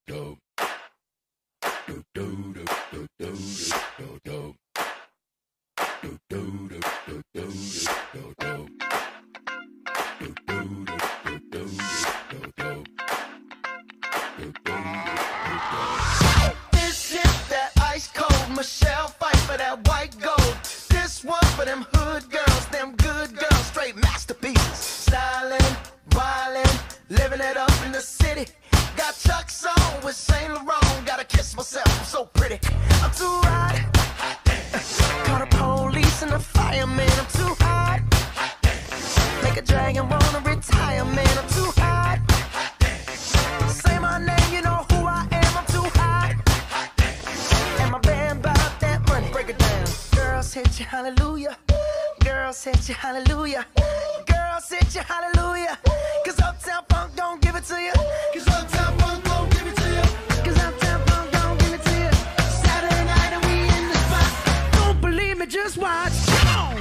This is that ice cold Michelle fight for that white gold. This one for them hood girls, them good girls, straight masterpieces. Stylin', wildin', living it up in the city. Got Chuck's on with Saint Laurent. Gotta kiss myself, I'm so pretty. I'm too hot. Call the police and the fireman. I'm too hot. Make a dragon wanna retire, man. I'm too hot. Say my name, you know who I am. I'm too hot. And my band bought that money. Break it down. Girls hit you, hallelujah. Girls hit you, hallelujah. Girls hit you, hallelujah. Cause Uptown Funk don't give it to you. Cause Uptown Funk don't give it to you. Cause Uptown Funk don't give it to you. Saturday night and we in the spot. Don't believe me, just watch. Come on.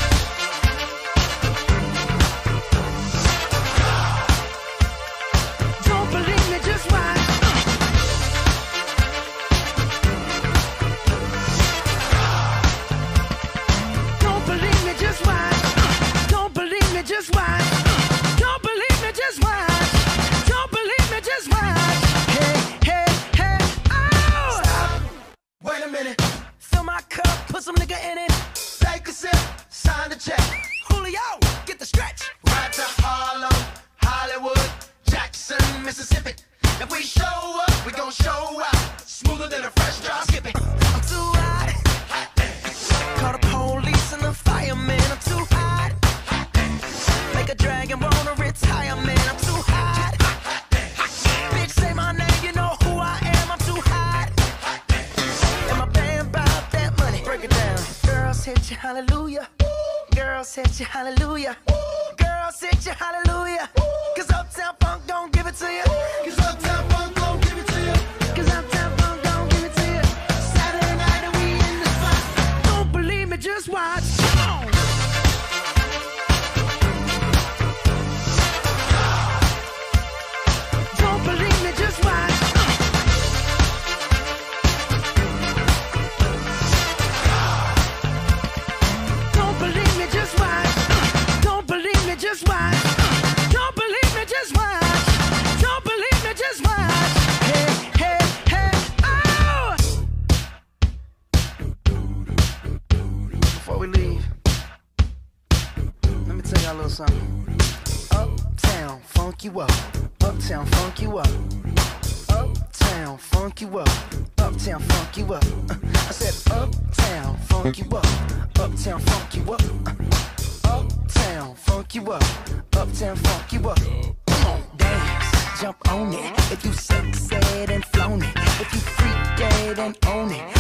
Don't believe me, just watch. Don't believe me, just watch. Don't believe me, just watch. Don't believe me, just watch. Don't believe me, just watch. Hey, hey, hey, oh! Stop. Wait a minute. Fill my cup, put some nigga in it. Take a sip, sign the check. Julio, get the stretch. Right to Harlem, Hollywood, Jackson, Mississippi. If we show up, we gon' show out. Smoother than a fresh drop skipping. I'm too hot. Call the police and the fireman. I'm too hot. Make a dragon wanna retire, man. I'm too hot. Bitch, say my name, you know who I am. I'm too hot. And my band bought that money. Break it down. Girls hit you, hallelujah. Girls hit you, hallelujah. Girls hit you, hallelujah. Cause Uptown Funk don't give it to you. Cause Uptown Funk don't give it to you. Cause Uptown Funk don't give it to you. Saturday night and we in the spot. Don't believe me, just watch. Come on. Don't believe me, just watch. Don't believe me, just watch. Don't believe me, just watch. Don't believe me, just watch. Don't believe me, just watch. Hey, hey, hey, oh! Before we leave, let me tell y'all a little something. Uptown, funk you up. Uptown, funk you up. Uptown, funk you up. Uptown, funk you up. I said uptown, funk you up. Uptown, funk you up. Uptown, funk you up. Uptown, funk you up. Come on, dance, jump on it. If you sexed and flown it, if you freaked dead and own it,